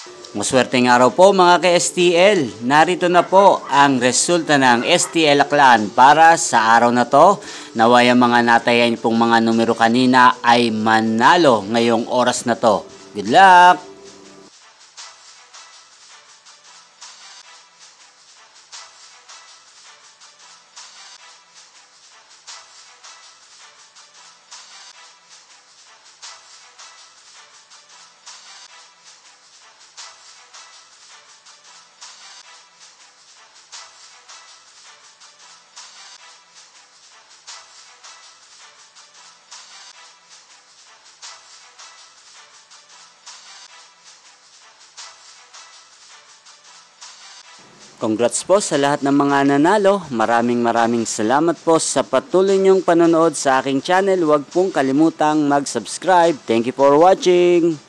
Maswerteng araw po mga ka-STL. Narito na po ang resulta ng STL Aklan para sa araw na to. Naway ang mga natayan pong mga numero kanina ay manalo ngayong oras na to. Good luck! Congrats po sa lahat ng mga nanalo. Maraming salamat po sa patuloy niyong panonood sa aking channel. Huwag pong kalimutang mag-subscribe. Thank you for watching.